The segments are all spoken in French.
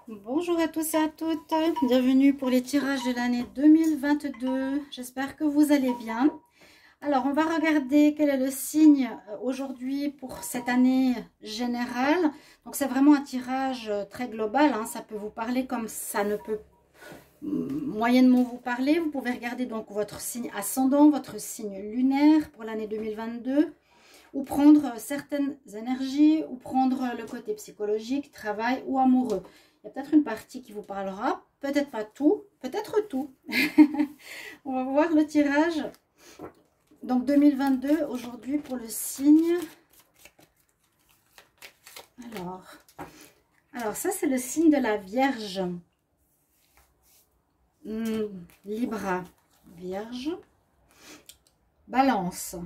Bonjour à tous et à toutes, bienvenue pour les tirages de l'année 2022, j'espère que vous allez bien. Alors on va regarder quel est le signe aujourd'hui pour cette année générale. Donc c'est vraiment un tirage très global, hein. Ça peut vous parler comme ça ne peut moyennement vous parler. Vous pouvez regarder donc votre signe ascendant, votre signe lunaire pour l'année 2022. Ou prendre certaines énergies, ou prendre le côté psychologique, travail ou amoureux. Il y a peut-être une partie qui vous parlera, peut-être pas tout, peut-être tout. On va voir le tirage. Donc 2022, aujourd'hui pour le signe. Alors ça c'est le signe de la Vierge. Libra, Vierge. Balance.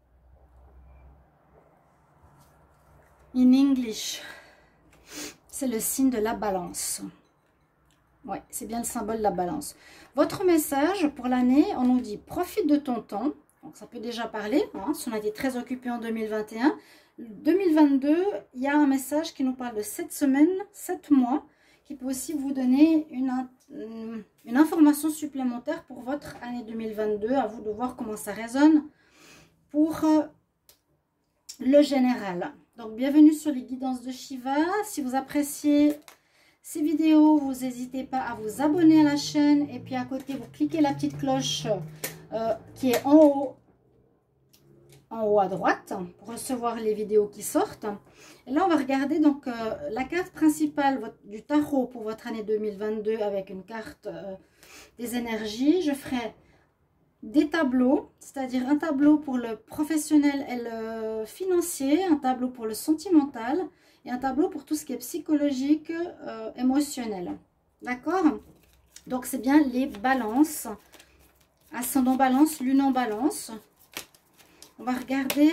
In English, c'est le signe de la balance. Oui, c'est bien le symbole de la balance. Votre message pour l'année, on nous dit profite de ton temps. Donc ça peut déjà parler, hein, si on a été très occupé en 2021. 2022, il y a un message qui nous parle de 7 semaines, 7 mois, qui peut aussi vous donner une information supplémentaire pour votre année 2022. À vous de voir comment ça résonne pour le général. Donc, bienvenue sur les guidances de Shiva. Si vous appréciez ces vidéos, vous n'hésitez pas à vous abonner à la chaîne. Et puis, à côté, vous cliquez la petite cloche qui est en haut à droite pour recevoir les vidéos qui sortent. Et là, on va regarder donc la carte principale du tarot pour votre année 2022 avec une carte des énergies. Je ferai des tableaux, c'est-à-dire un tableau pour le professionnel et le financier, un tableau pour le sentimental et un tableau pour tout ce qui est psychologique, émotionnel. D'accord? Donc c'est bien les balances, ascendant balance, lune en balance. On va regarder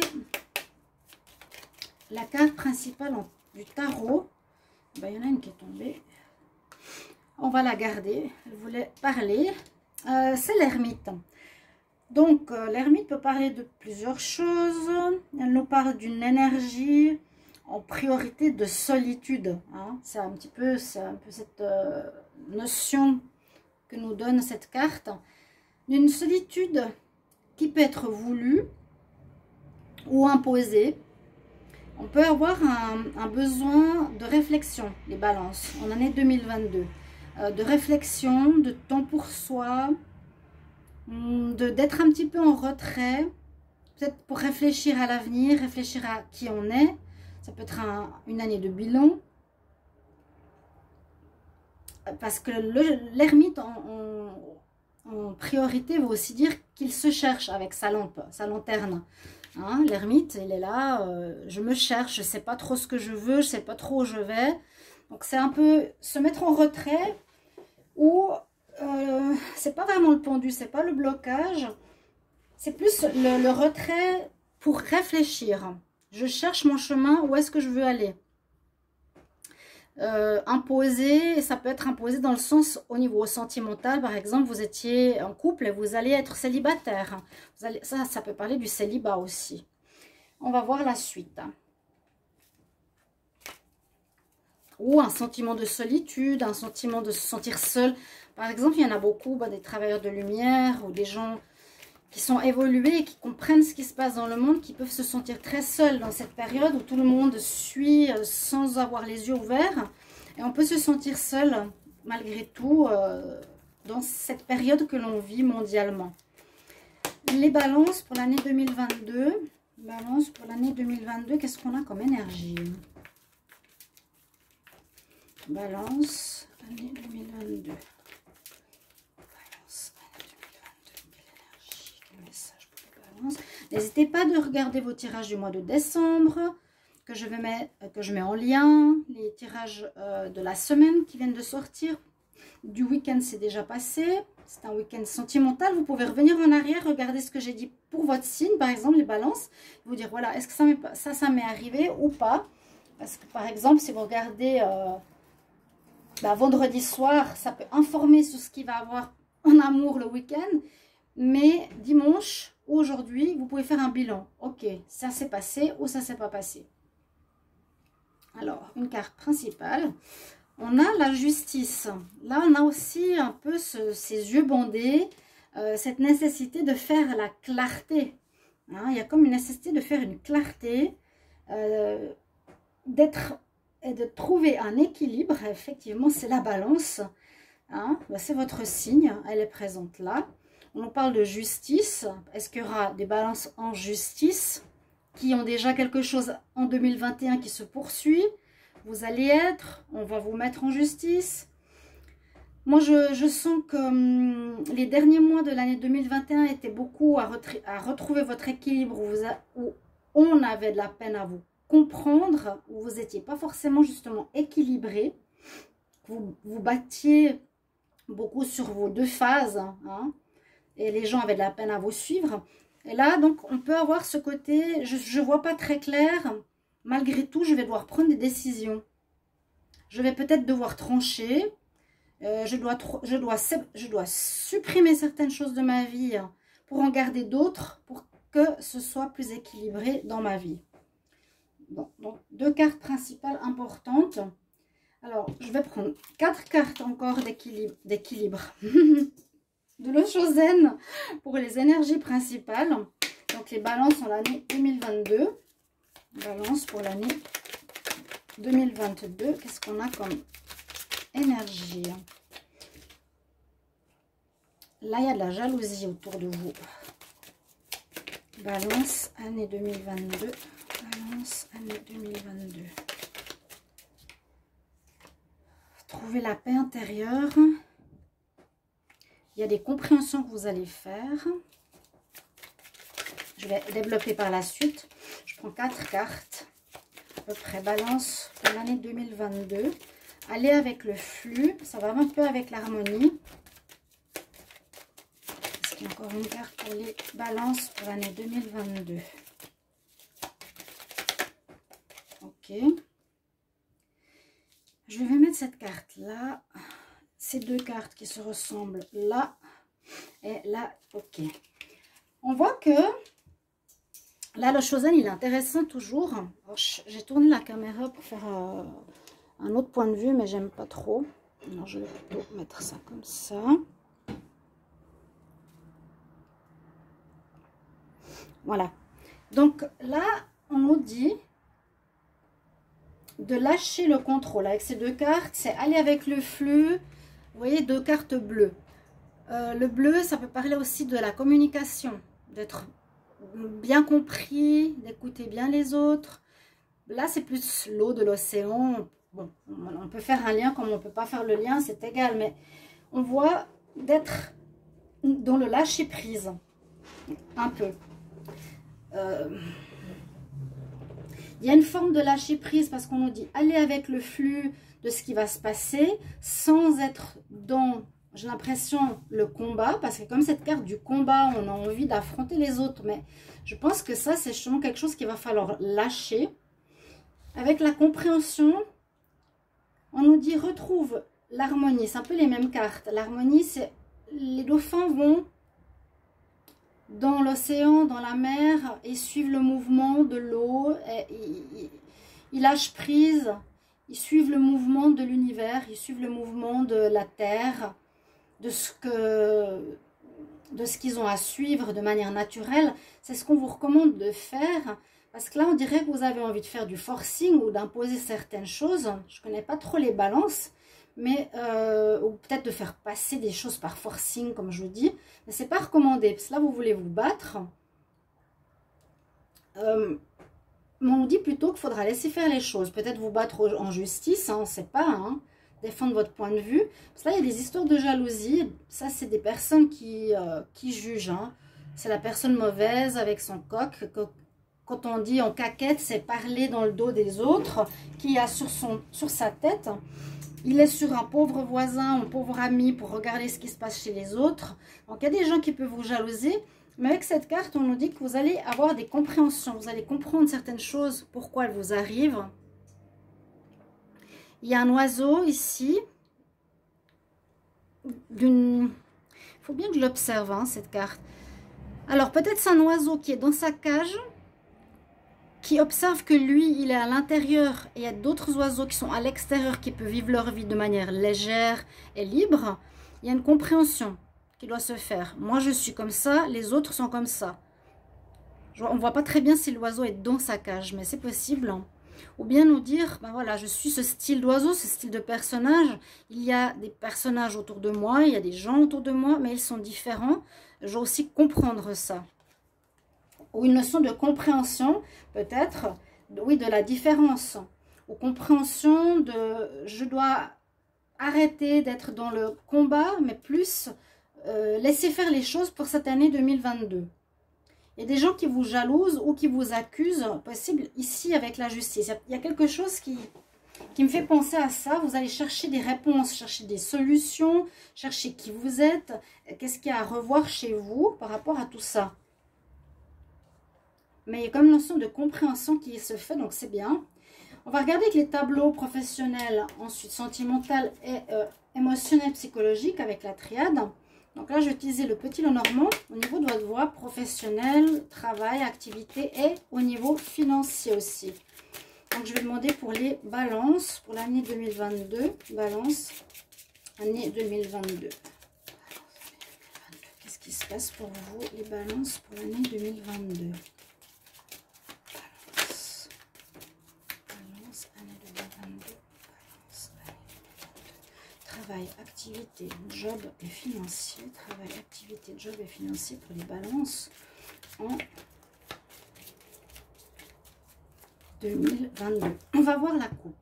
la carte principale du tarot. Ben, il y en a une qui est tombée. On va la garder, elle voulait parler. C'est l'ermite. Donc, l'ermite peut parler de plusieurs choses. Elle nous parle d'une énergie en priorité de solitude. Hein. C'est un peu cette notion que nous donne cette carte. D'une solitude qui peut être voulue ou imposée. On peut avoir un besoin de réflexion, les balances, en année 2022. De réflexion, de temps pour soi, d'être un petit peu en retrait, peut-être pour réfléchir à l'avenir, réfléchir à qui on est. Ça peut être une année de bilan. Parce que l'ermite en priorité veut aussi dire qu'il se cherche avec sa lampe, sa lanterne. Hein, l'ermite, il est là, je me cherche, je ne sais pas trop ce que je veux, je ne sais pas trop où je vais. Donc c'est un peu se mettre en retrait ou... c'est pas vraiment le pendu, c'est pas le blocage, c'est plus le retrait pour réfléchir. Je cherche mon chemin, où est-ce que je veux aller. Imposer, ça peut être imposé dans le sens au niveau sentimental. Par exemple, vous étiez en couple et vous allez être célibataire. Ça peut parler du célibat aussi. On va voir la suite. Ou un sentiment de solitude, un sentiment de se sentir seul. Par exemple, il y en a beaucoup, des travailleurs de lumière ou des gens qui sont évolués et qui comprennent ce qui se passe dans le monde, qui peuvent se sentir très seuls dans cette période où tout le monde suit sans avoir les yeux ouverts. Et on peut se sentir seul, malgré tout, dans cette période que l'on vit mondialement. Les balances pour l'année 2022. Balance pour l'année 2022, qu'est-ce qu'on a comme énergie ? Balance, année 2022. Balance, année 2022. Quelle énergie, quel message pour les balances. N'hésitez pas de regarder vos tirages du mois de décembre, que je mets en lien. Les tirages de la semaine qui viennent de sortir. Du week-end, c'est déjà passé. C'est un week-end sentimental. Vous pouvez revenir en arrière, regarder ce que j'ai dit pour votre signe, par exemple, les balances. Vous dire, voilà, est-ce que ça m'est arrivé ou pas? Parce que, par exemple, si vous regardez... vendredi soir, ça peut informer sur ce qu'il va avoir en amour le week-end. Mais dimanche ou aujourd'hui, vous pouvez faire un bilan. Ok, ça s'est passé ou ça s'est pas passé. Alors, une carte principale. on a la justice. Là, on a aussi un peu ces yeux bandés, cette nécessité de faire la clarté. Hein, il y a comme une nécessité de faire une clarté, d'être et de trouver un équilibre. Effectivement, c'est la balance. Hein, ben, c'est votre signe, elle est présente là. On nous parle de justice. Est-ce qu'il y aura des balances en justice qui ont déjà quelque chose en 2021 qui se poursuit? Vous allez être, on va vous mettre en justice. Moi, je sens que les derniers mois de l'année 2021 étaient beaucoup à retrouver votre équilibre, où on avait de la peine à vous comprendre, où vous n'étiez pas forcément justement équilibré. Vous battiez beaucoup sur vos deux phases, hein, et les gens avaient de la peine à vous suivre. Et là, donc, on peut avoir ce côté, je ne vois pas très clair. Malgré tout, je vais devoir prendre des décisions. Je vais peut-être devoir trancher. Je dois supprimer certaines choses de ma vie pour en garder d'autres, pour que ce soit plus équilibré dans ma vie. Bon, donc, 2 cartes principales importantes. Alors, je vais prendre 4 cartes encore d'équilibre. De l'eau Chosen pour les énergies principales. Donc, les balances en l'année 2022. Balance pour l'année 2022. Qu'est-ce qu'on a comme énergie? Là, il y a de la jalousie autour de vous. Balance, année 2022. Balance, année 2022. Trouvez la paix intérieure. Il y a des compréhensions que vous allez faire. Je vais développer par la suite. Je prends 4 cartes. À peu près balance pour l'année 2022. Allez avec le flux. Ça va un peu avec l'harmonie. Est-ce qu'il y a encore une carte pour les balances pour l'année 2022? Ok. Je vais mettre cette carte là. Ces 2 cartes qui se ressemblent là et là. Ok. On voit que là, le Chosen, il est intéressant toujours. J'ai tourné la caméra pour faire un autre point de vue, mais j'aime pas trop. Alors, je vais plutôt mettre ça comme ça. Voilà. Donc là, on nous dit de lâcher le contrôle. Avec ces 2 cartes, c'est aller avec le flux. Vous voyez, 2 cartes bleues. Le bleu, ça peut parler aussi de la communication, d'être bien compris, d'écouter bien les autres. Là, c'est plus l'eau de l'océan. Bon, on peut faire un lien comme on ne peut pas faire le lien, c'est égal. Mais on voit d'être dans le lâcher-prise, un peu. Il y a une forme de lâcher-prise parce qu'on nous dit aller avec le flux de ce qui va se passer sans être dans, j'ai l'impression, le combat. Parce que comme cette carte du combat, on a envie d'affronter les autres. Mais je pense que ça, c'est justement quelque chose qu'il va falloir lâcher. Avec la compréhension, on nous dit retrouve l'harmonie. C'est un peu les mêmes cartes. L'harmonie, c'est les dauphins vont dans l'océan, dans la mer, et suivent le mouvement de l'eau. Ils lâchent prise, ils suivent le mouvement de l'univers, ils suivent le mouvement de la terre, de ce qu'ils ont à suivre de manière naturelle. C'est ce qu'on vous recommande de faire, parce que là, on dirait que vous avez envie de faire du forcing ou d'imposer certaines choses. Je ne connais pas trop les balances, mais ou peut-être de faire passer des choses par forcing, comme je vous dis. Mais ce n'est pas recommandé, parce que là, vous voulez vous battre. Mais on dit plutôt qu'il faudra laisser faire les choses. Peut-être vous battre en justice, hein, on ne sait pas, hein, défendre votre point de vue. Parce que là, il y a des histoires de jalousie. Ça, c'est des personnes qui jugent. Hein. C'est la personne mauvaise avec son coq. Quand on dit en caquette, c'est parler dans le dos des autres, qui a sur sa tête. Il est sur un pauvre voisin, un pauvre ami pour regarder ce qui se passe chez les autres. Donc, il y a des gens qui peuvent vous jalouser. Mais avec cette carte, on nous dit que vous allez avoir des compréhensions. Vous allez comprendre certaines choses, pourquoi elles vous arrivent. Il y a un oiseau ici. Il faut bien que je l'observe, hein, cette carte. Alors, peut-être c'est un oiseau qui est dans sa cage, qui observe que lui, il est à l'intérieur et il y a d'autres oiseaux qui sont à l'extérieur qui peuvent vivre leur vie de manière légère et libre, il y a une compréhension qui doit se faire. Moi, je suis comme ça, les autres sont comme ça. On ne voit pas très bien si l'oiseau est dans sa cage, mais c'est possible. Ou bien nous dire, ben voilà, je suis ce style d'oiseau, ce style de personnage. Il y a des personnages autour de moi, il y a des gens autour de moi, mais ils sont différents. Je dois aussi comprendre ça. Ou une notion de compréhension, peut-être, oui, de la différence. Ou compréhension de, je dois arrêter d'être dans le combat, mais plus laisser faire les choses pour cette année 2022. Il y a des gens qui vous jalousent ou qui vous accusent, possible ici avec la justice. Il y a quelque chose qui me fait penser à ça. Vous allez chercher des réponses, chercher des solutions, chercher qui vous êtes, qu'est-ce qu'il y a à revoir chez vous par rapport à tout ça. Mais il y a comme une notion de compréhension qui se fait, donc c'est bien. On va regarder avec les tableaux professionnels, ensuite sentimental et émotionnel, psychologique avec la triade. Donc là, j'ai utilisé le petit Lenormand au niveau de votre voie professionnelle, travail, activité et au niveau financier aussi. Donc, je vais demander pour les balances pour l'année 2022. Balance, année 2022. Qu'est-ce qui se passe pour vous, les balances pour l'année 2022? Balance, année 2022. Balance, année 2022. Travail, activité, job et financier. Travail, activité, job et financier pour les balances en 2022. On va voir la coupe.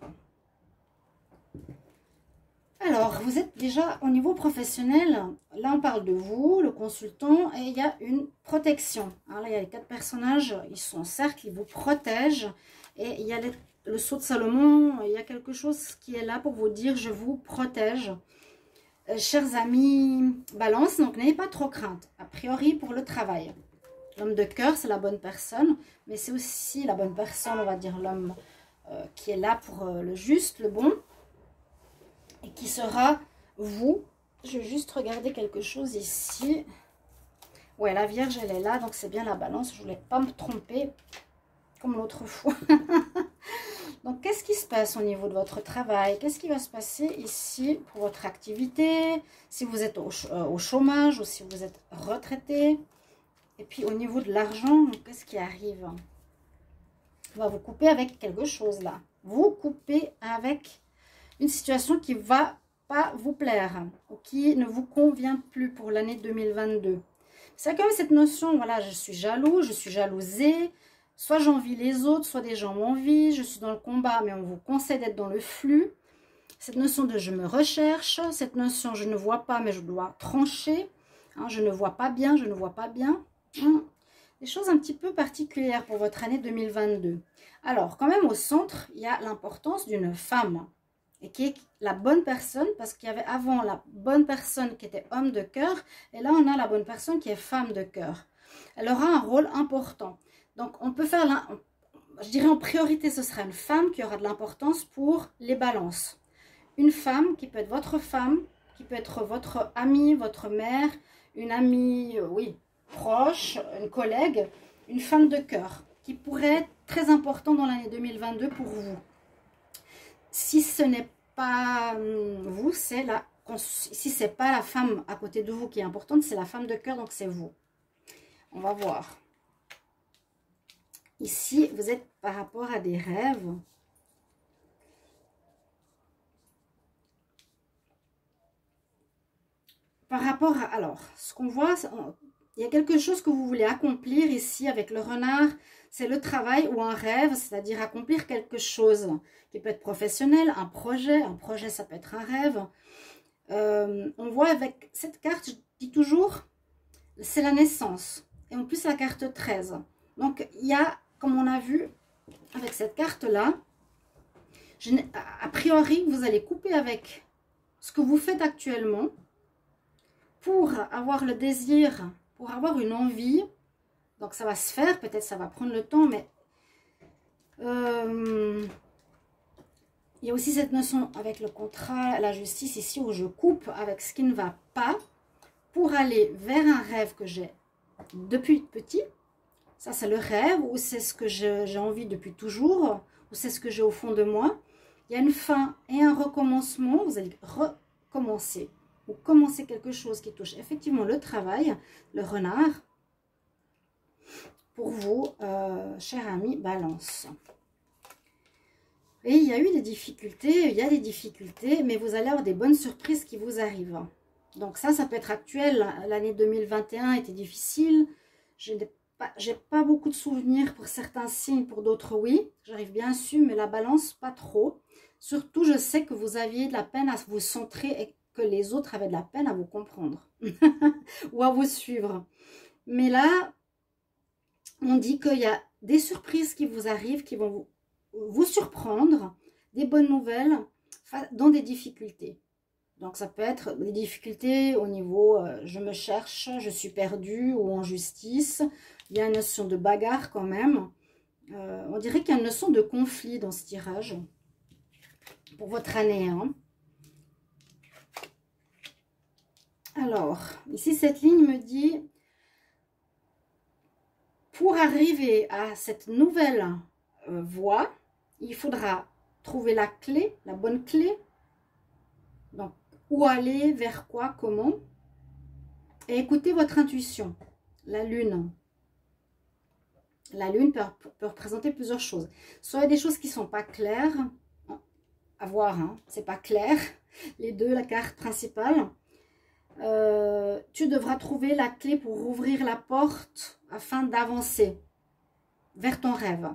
Alors, vous êtes déjà au niveau professionnel. Là, on parle de vous, le consultant, et il y a une protection. Alors là, il y a les 4 personnages, ils sont en cercle, ils vous protègent. Et il y a le sceau de Salomon, il y a quelque chose qui est là pour vous dire « je vous protège ». Chers amis Balance, donc n'ayez pas trop crainte, a priori pour le travail. L'homme de cœur, c'est la bonne personne, mais c'est aussi la bonne personne, on va dire l'homme qui est là pour le juste, le bon, et qui sera vous. Je vais juste regarder quelque chose ici. Ouais, la Vierge, elle est là, donc c'est bien la Balance, je ne voulais pas me tromper, comme l'autre fois. Donc, qu'est-ce qui se passe au niveau de votre travail? Qu'est-ce qui va se passer ici pour votre activité? Si vous êtes au chômage ou si vous êtes retraité. Et puis, au niveau de l'argent, qu'est-ce qui arrive? On va vous couper avec quelque chose là. Vous coupez avec une situation qui ne va pas vous plaire ou qui ne vous convient plus pour l'année 2022. C'est comme cette notion, voilà, je suis jaloux, je suis jalousée. Soit j'envie les autres, soit des gens m'envient, je suis dans le combat, mais on vous conseille d'être dans le flux. Cette notion de je me recherche, cette notion je ne vois pas, mais je dois trancher. Hein, je ne vois pas bien, je ne vois pas bien. Des choses un petit peu particulières pour votre année 2022. Alors, quand même au centre, il y a l'importance d'une femme. Et qui est la bonne personne, parce qu'il y avait avant la bonne personne qui était homme de cœur. Et là, on a la bonne personne qui est femme de cœur. Elle aura un rôle important. Donc, on peut faire, je dirais en priorité, ce sera une femme qui aura de l'importance pour les balances. Une femme qui peut être votre femme, qui peut être votre amie, votre mère, une amie, oui, proche, une collègue, une femme de cœur, qui pourrait être très important dans l'année 2022 pour vous. Si ce n'est pas vous, c'est la, si ce n'est pas la femme à côté de vous qui est importante, c'est la femme de cœur, donc c'est vous. On va voir. Ici, vous êtes par rapport à des rêves. Par rapport à... Alors, ce qu'on voit, il y a quelque chose que vous voulez accomplir ici avec le renard. C'est le travail ou un rêve, c'est-à-dire accomplir quelque chose qui peut être professionnel, un projet. Un projet, ça peut être un rêve. On voit avec cette carte, je dis toujours, c'est la naissance. Et en plus, la carte 13. Donc, il y a... Comme on a vu avec cette carte-là, a priori, vous allez couper avec ce que vous faites actuellement pour avoir le désir, pour avoir une envie. Donc, ça va se faire, peut-être ça va prendre le temps, mais il y a aussi cette notion avec le contrat, la justice ici, où je coupe avec ce qui ne va pas pour aller vers un rêve que j'ai depuis petit, Ça, c'est le rêve, ou c'est ce que j'ai envie depuis toujours, ou c'est ce que j'ai au fond de moi. Il y a une fin et un recommencement. Vous allez recommencer, ou commencer quelque chose qui touche effectivement le travail, le renard. Pour vous, cher ami Balance. Et il y a eu des difficultés, il y a des difficultés, mais vous allez avoir des bonnes surprises qui vous arrivent. Donc ça peut être actuel. L'année 2021 était difficile. J'ai pas beaucoup de souvenirs pour certains signes, pour d'autres oui. J'arrive bien su, mais la Balance, pas trop. Surtout, je sais que vous aviez de la peine à vous centrer et que les autres avaient de la peine à vous comprendre ou à vous suivre. Mais là, on dit qu'il y a des surprises qui vous arrivent, qui vont vous surprendre, des bonnes nouvelles dans des difficultés. Donc ça peut être des difficultés au niveau je me cherche, je suis perdue, ou en justice. Il y a une notion de bagarre quand même. On dirait qu'il y a une notion de conflit dans ce tirage pour votre année. Hein. Alors, ici cette ligne me dit, pour arriver à cette nouvelle voie, il faudra trouver la clé, la bonne clé. Donc, où aller, vers quoi, comment. Et écoutez votre intuition. La lune. La lune peut représenter plusieurs choses. Soit des choses qui ne sont pas claires. À voir, hein, c'est pas clair. Les deux, la carte principale. Tu devras trouver la clé pour ouvrir la porte afin d'avancer vers ton rêve.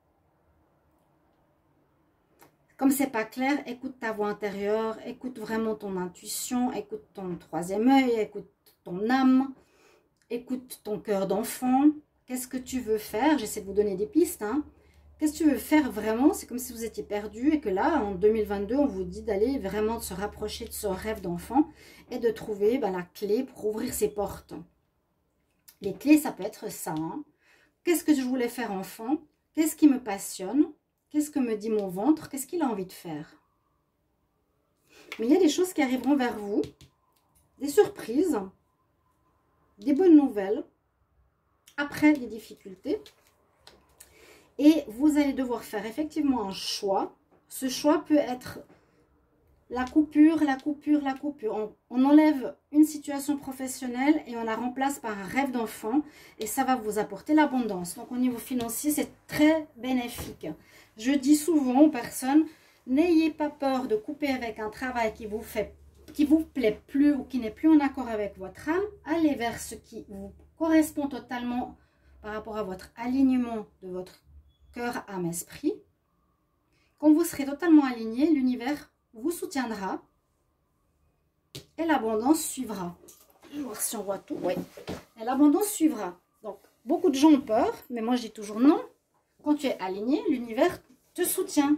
Comme c'est pas clair, écoute ta voix intérieure, écoute vraiment ton intuition, écoute ton troisième œil, écoute ton âme, écoute ton cœur d'enfant. Qu'est-ce que tu veux faire? J'essaie de vous donner des pistes. Hein. Qu'est-ce que tu veux faire vraiment? C'est comme si vous étiez perdu et que là, en 2022, on vous dit d'aller vraiment se rapprocher de ce rêve d'enfant et de trouver la clé pour ouvrir ses portes. Les clés, ça peut être ça. Hein. Qu'est-ce que je voulais faire enfant? Qu'est-ce qui me passionne? Qu'est-ce que me dit mon ventre? Qu'est-ce qu'il a envie de faire? Mais il y a des choses qui arriveront vers vous, des surprises, des bonnes nouvelles, après des difficultés. Et vous allez devoir faire effectivement un choix. Ce choix peut être la coupure, la coupure, la coupure. On enlève une situation professionnelle et on la remplace par un rêve d'enfant. Et ça va vous apporter l'abondance. Donc au niveau financier, c'est très bénéfique. Je dis souvent aux personnes, n'ayez pas peur de couper avec un travail qui vous plaît plus ou qui n'est plus en accord avec votre âme. Allez vers ce qui vous correspond totalement par rapport à votre alignement de votre cœur, âme, esprit. Quand vous serez totalement aligné, l'univers vous soutiendra et l'abondance suivra. Je vais voir si on voit tout. Oui. Et l'abondance suivra. Donc, beaucoup de gens ont peur, mais moi je dis toujours non. Quand tu es aligné, l'univers te soutient.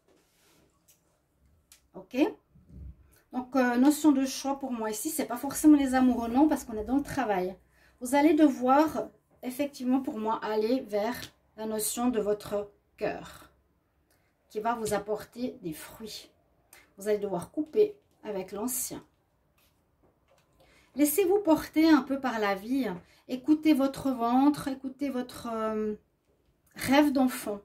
Ok? Donc, notion de choix pour moi ici, c'est pas forcément les amoureux, non, parce qu'on est dans le travail. Vous allez devoir, effectivement, pour moi, aller vers la notion de votre cœur, qui va vous apporter des fruits. Vous allez devoir couper avec l'ancien. Laissez-vous porter un peu par la vie. Écoutez votre ventre, écoutez votre rêve d'enfant.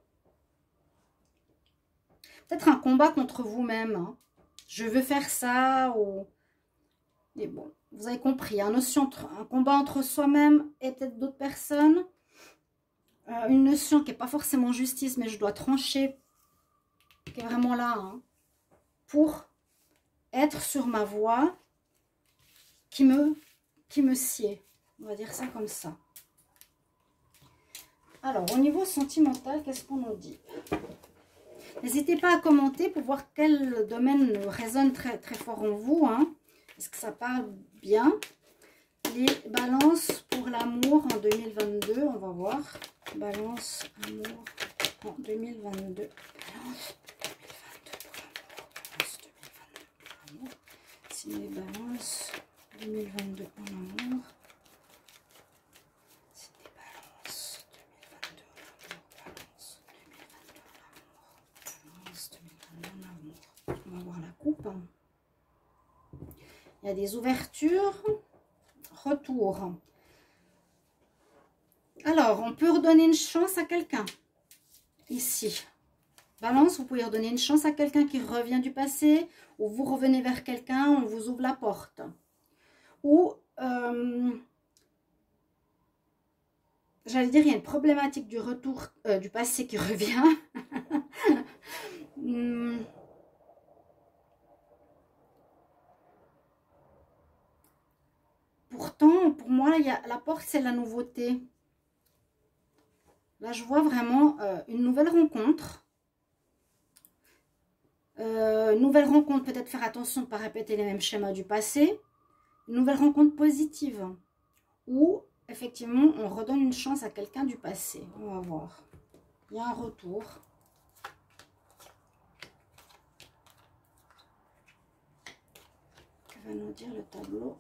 Peut-être un combat contre vous-même. Hein. Je veux faire ça. Ou... Mais bon, vous avez compris. Un combat entre soi-même et peut-être d'autres personnes. Une notion qui n'est pas forcément justice, mais je dois trancher. Qui est vraiment là. Hein, pour être sur ma voie qui me sied. On va dire ça comme ça. Alors, au niveau sentimental, qu'est-ce qu'on nous dit? N'hésitez pas à commenter pour voir quel domaine résonne très, très fort en vous. Hein. Est-ce que ça parle bien? Les balances pour l'amour en 2022, on va voir. Balance, amour en 2022. Balance 2022 pour l'amour. Si les balances 2022 en amour. On va voir la coupe. Il y a des ouvertures, retour. Alors, on peut redonner une chance à quelqu'un. Ici. Balance, vous pouvez redonner une chance à quelqu'un qui revient du passé. Ou vous revenez vers quelqu'un, on vous ouvre la porte. Ou, j'allais dire, il y a une problématique du retour du passé qui revient. Pourtant, pour moi, il y a, la porte, c'est la nouveauté. Là, je vois vraiment une nouvelle rencontre. Une nouvelle rencontre, peut-être faire attention de ne pas répéter les mêmes schémas du passé. Une nouvelle rencontre positive. Ou, effectivement, on redonne une chance à quelqu'un du passé. On va voir. Il y a un retour. Que va nous dire le tableau?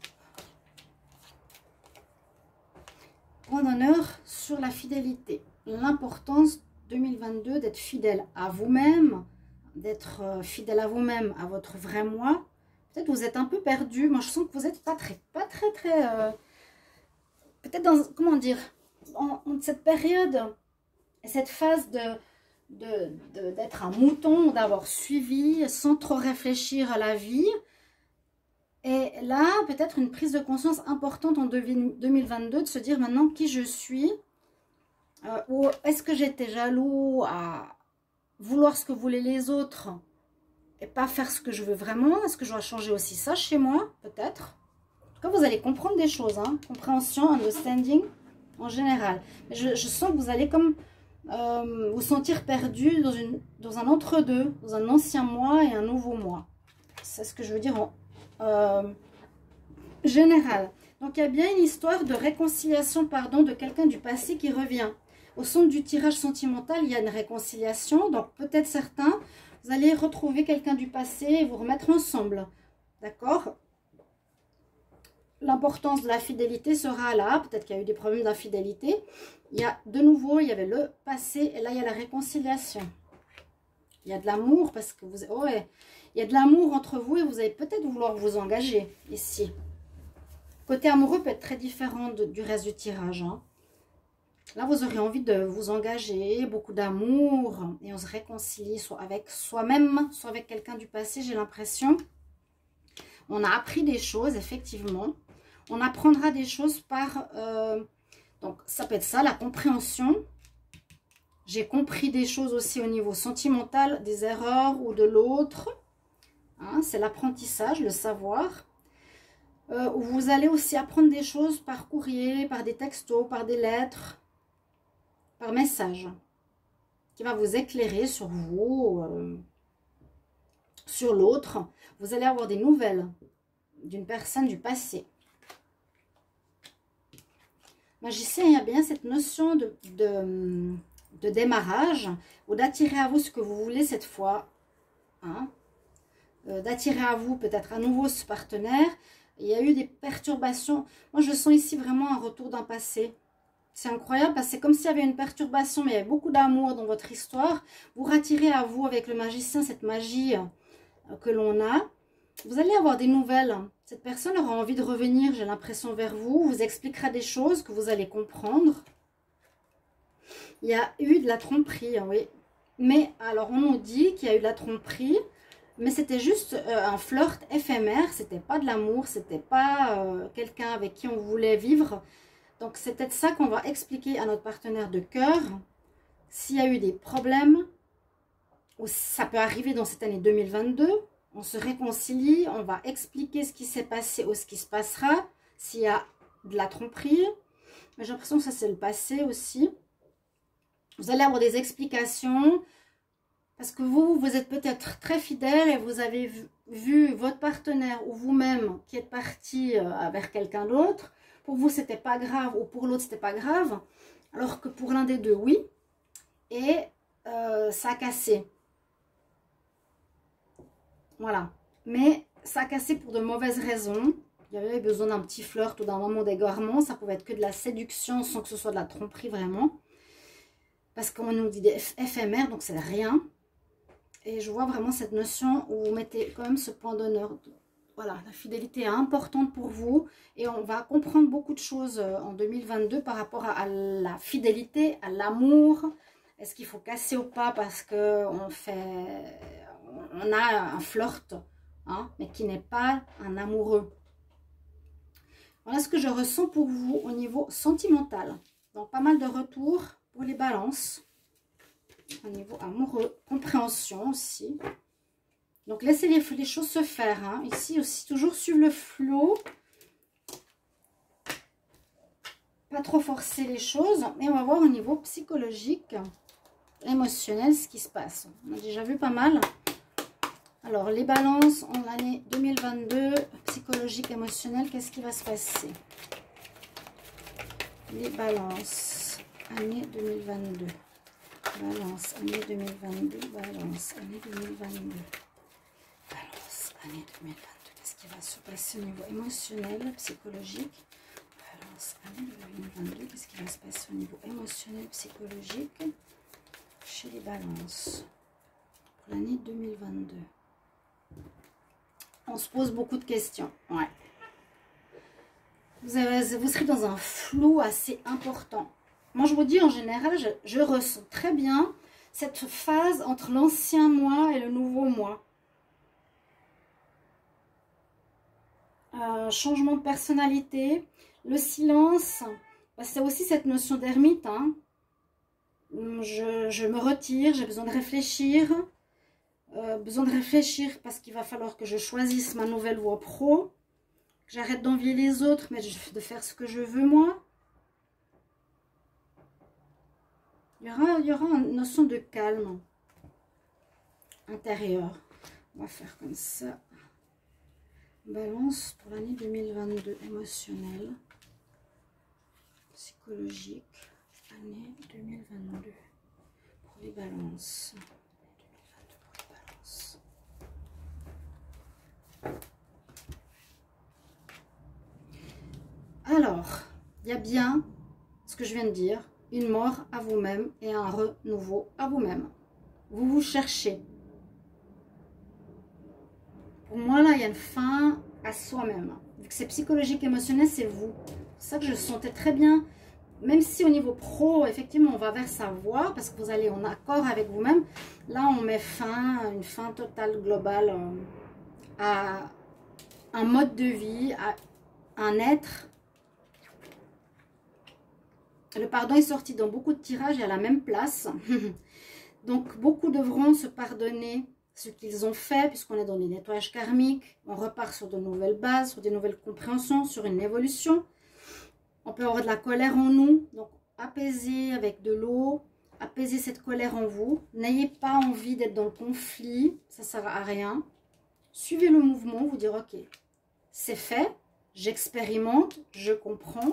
Point d'honneur sur la fidélité. L'importance 2022 d'être fidèle à vous-même, d'être fidèle à vous-même, à votre vrai moi. Peut-être vous êtes un peu perdu. Moi, je sens que vous n'êtes pas très, peut-être dans, comment dire, en cette période, cette phase d'être un mouton, d'avoir suivi sans trop réfléchir à la vie. Et là, peut-être une prise de conscience importante en 2022, de se dire maintenant qui je suis. Ou est-ce que j'étais jaloux à vouloir ce que voulaient les autres et pas faire ce que je veux vraiment? Est-ce que je dois changer aussi ça chez moi? Peut-être. En tout cas, vous allez comprendre des choses. Hein. Compréhension, understanding en général. Mais je sens que vous allez comme vous sentir perdu dans un entre-deux, dans un ancien moi et un nouveau moi. C'est ce que je veux dire en général. Donc, il y a bien une histoire de réconciliation, pardon, de quelqu'un du passé qui revient. Au centre du tirage sentimental, il y a une réconciliation. Donc, peut-être certains, vous allez retrouver quelqu'un du passé et vous remettre ensemble. D'accord? L'importance de la fidélité sera là. Peut-être qu'il y a eu des problèmes d'infidélité. Il y a de nouveau, il y avait le passé et là, il y a la réconciliation. Il y a de l'amour parce que vous... Oh ouais, il y a de l'amour entre vous et vous allez peut-être vouloir vous engager ici. Côté amoureux peut être très différent du reste du tirage. Hein. Là, vous aurez envie de vous engager, beaucoup d'amour. Et on se réconcilie soit avec soi-même, soit avec quelqu'un du passé, j'ai l'impression. On a appris des choses, effectivement. On apprendra des choses par... donc, ça peut être ça, la compréhension. J'ai compris des choses aussi au niveau sentimental, des erreurs ou de l'autre. Hein, c'est l'apprentissage, le savoir. Vous allez aussi apprendre des choses par courrier, par des textos, par des lettres, par message, qui va vous éclairer sur vous, sur l'autre. Vous allez avoir des nouvelles d'une personne du passé. Magicien, il y a bien cette notion de démarrage ou d'attirer à vous ce que vous voulez cette fois. Hein, d'attirer à vous peut-être à nouveau ce partenaire. Il y a eu des perturbations. Moi, je sens ici vraiment un retour d'un passé. C'est incroyable parce que c'est comme s'il y avait une perturbation, mais il y avait beaucoup d'amour dans votre histoire. Vous rattirez à vous avec le magicien cette magie que l'on a. Vous allez avoir des nouvelles. Cette personne aura envie de revenir, j'ai l'impression, vers vous. Vous expliquera des choses que vous allez comprendre. Il y a eu de la tromperie, oui. Mais alors, on nous dit qu'il y a eu de la tromperie. Mais c'était juste un flirt éphémère, c'était pas de l'amour, c'était pas quelqu'un avec qui on voulait vivre. Donc c'est peut-être ça qu'on va expliquer à notre partenaire de cœur. S'il y a eu des problèmes, ou ça peut arriver dans cette année 2022, on se réconcilie, on va expliquer ce qui s'est passé ou ce qui se passera, s'il y a de la tromperie. Mais j'ai l'impression que ça c'est le passé aussi. Vous allez avoir des explications. Parce que vous êtes peut-être très fidèle et vous avez vu votre partenaire ou vous-même qui êtes parti vers quelqu'un d'autre. Pour vous, c'était pas grave ou pour l'autre, c'était pas grave. Alors que pour l'un des deux, oui. Et ça a cassé. Voilà. Mais ça a cassé pour de mauvaises raisons. Il y avait besoin d'un petit flirt ou d'un moment d'égarement. Ça pouvait être que de la séduction sans que ce soit de la tromperie vraiment. Parce qu'on nous dit éphémère, donc c'est rien. Et je vois vraiment cette notion où vous mettez quand même ce point d'honneur. voilà, la fidélité est importante pour vous et on va comprendre beaucoup de choses en 2022 par rapport à la fidélité, à l'amour. Est-ce qu'il faut casser ou pas parce qu'on a un flirt, hein, mais qui n'est pas un amoureux. Voilà ce que je ressens pour vous au niveau sentimental. Donc pas mal de retours pour les balances. Au niveau amoureux, compréhension aussi. Donc laissez les choses se faire. Hein. Ici aussi, toujours suivre le flot. Pas trop forcer les choses. Et on va voir au niveau psychologique, émotionnel, ce qui se passe. On a déjà vu pas mal. Alors les balances en l'année 2022, psychologique, émotionnel, qu'est-ce qui va se passer? Les balances, année 2022. Balance, année 2022, balance, année 2022. Balance, année 2022. Qu'est-ce qui va se passer au niveau émotionnel, psychologique? Balance, année 2022. Qu'est-ce qui va se passer au niveau émotionnel, psychologique chez les balances pour l'année 2022? On se pose beaucoup de questions. Ouais. Vous serez dans un flou assez important. Moi, je vous dis, en général, je ressens très bien cette phase entre l'ancien moi et le nouveau moi. Changement de personnalité, le silence, c'est aussi cette notion d'ermite. Hein. Je me retire, j'ai besoin de réfléchir. Parce qu'il va falloir que je choisisse ma nouvelle voie pro. Que j'arrête d'envier les autres, mais de faire ce que je veux moi. Il y aura une notion de calme intérieur. On va faire comme ça. Balance pour l'année 2022. Émotionnel. Psychologique. Année 2022. Pour les balances. Alors, il y a bien ce que je viens de dire. Une mort à vous-même et un renouveau à vous-même. Vous vous cherchez. Pour moi, là, il y a une fin à soi-même. Vu que c'est psychologique, émotionnel, c'est vous. C'est ça que je sentais très bien. Même si au niveau pro, effectivement, on va vers sa voie, parce que vous allez en accord avec vous-même. Là, on met fin, une fin totale, globale, à un mode de vie, à un être. Le pardon est sorti dans beaucoup de tirages et à la même place. Donc, beaucoup devront se pardonner ce qu'ils ont fait, puisqu'on est dans les nettoyages karmiques. On repart sur de nouvelles bases, sur des nouvelles compréhensions, sur une évolution. On peut avoir de la colère en nous. Donc, apaiser avec de l'eau. Apaiser cette colère en vous. N'ayez pas envie d'être dans le conflit. Ça ne sert à rien. Suivez le mouvement. Vous dire, ok, c'est fait. J'expérimente. Je comprends.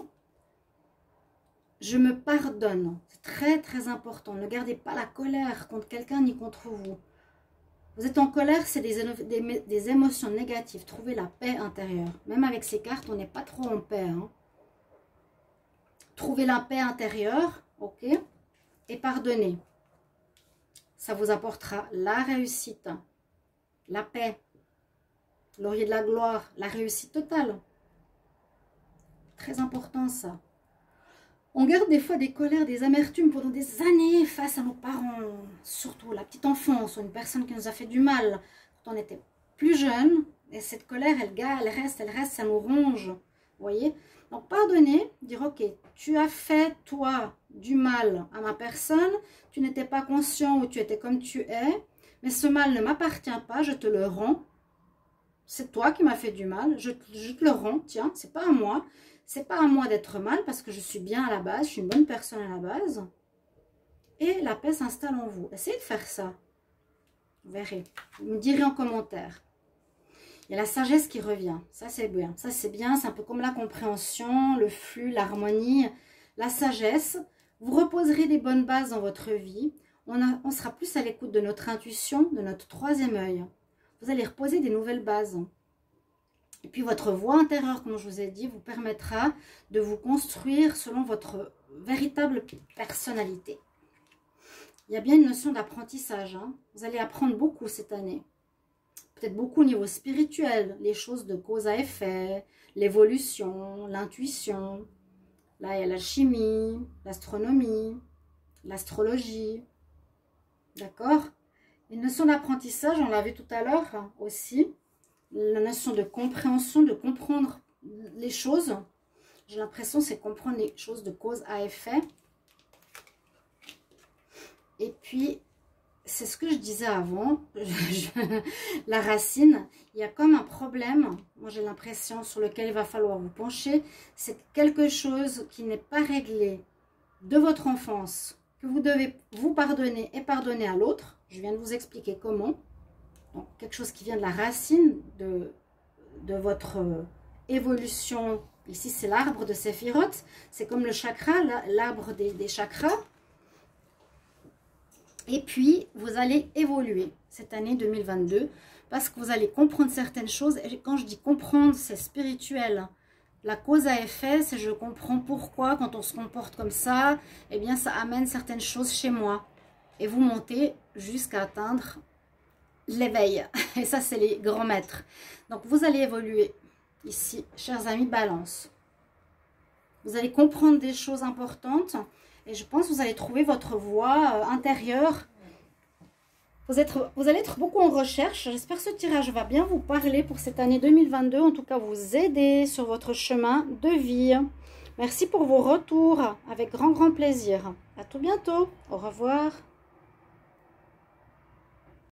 Je me pardonne. C'est très, très important. Ne gardez pas la colère contre quelqu'un ni contre vous. Vous êtes en colère, c'est des émotions négatives. Trouvez la paix intérieure. Même avec ces cartes, on n'est pas trop en paix. Hein. Trouvez la paix intérieure, ok? Et pardonnez. Ça vous apportera la réussite, la paix, laurier de la gloire, la réussite totale. Très important ça. On garde des fois des colères, des amertumes pendant des années face à nos parents, surtout la petite enfance ou une personne qui nous a fait du mal quand on était plus jeune. Et cette colère, elle reste, ça nous ronge. Vous voyez? Donc pardonnez, dire ok, tu as fait toi du mal à ma personne, tu n'étais pas conscient ou tu étais comme tu es, mais ce mal ne m'appartient pas, je te le rends. C'est toi qui m'as fait du mal, je te le rends, tiens, c'est pas à moi. C'est pas à moi d'être mal parce que je suis bien à la base, je suis une bonne personne à la base. Et la paix s'installe en vous. Essayez de faire ça. Vous verrez. Vous me direz en commentaire. Il y a la sagesse qui revient. Ça, c'est bien. Ça, c'est bien. C'est un peu comme la compréhension, le flux, l'harmonie. La sagesse. Vous reposerez des bonnes bases dans votre vie. On sera plus à l'écoute de notre intuition, de notre troisième œil. Vous allez reposer des nouvelles bases. Et puis votre voix intérieure, comme je vous ai dit, vous permettra de vous construire selon votre véritable personnalité. Il y a bien une notion d'apprentissage. Hein. Vous allez apprendre beaucoup cette année. peut-être beaucoup au niveau spirituel, les choses de cause à effet, l'évolution, l'intuition. Là, il y a l'alchimie, l'astronomie, l'astrologie. D'accord? Une notion d'apprentissage, on l'a vu tout à l'heure aussi. La notion de compréhension, de comprendre les choses. J'ai l'impression c'est comprendre les choses de cause à effet. Et puis, c'est ce que je disais avant, la racine, il y a comme un problème, moi j'ai l'impression, sur lequel il va falloir vous pencher. C'est quelque chose qui n'est pas réglé de votre enfance, que vous devez vous pardonner et pardonner à l'autre. Je viens de vous expliquer comment. Donc, quelque chose qui vient de la racine de votre évolution. Ici, c'est l'arbre de Séphiroth. C'est comme le chakra, l'arbre des chakras. Et puis, vous allez évoluer cette année 2022 parce que vous allez comprendre certaines choses. Et quand je dis comprendre, c'est spirituel. La cause à effet, c'est je comprends pourquoi quand on se comporte comme ça, eh bien, ça amène certaines choses chez moi. Et vous montez jusqu'à atteindre l'éveil. Et ça, c'est les grands maîtres. Donc, vous allez évoluer ici, chers amis, balance. Vous allez comprendre des choses importantes et je pense que vous allez trouver votre voie intérieure. Vous allez être beaucoup en recherche. J'espère que ce tirage va bien vous parler pour cette année 2022. En tout cas, vous aider sur votre chemin de vie. Merci pour vos retours. Avec grand plaisir. À tout bientôt. Au revoir.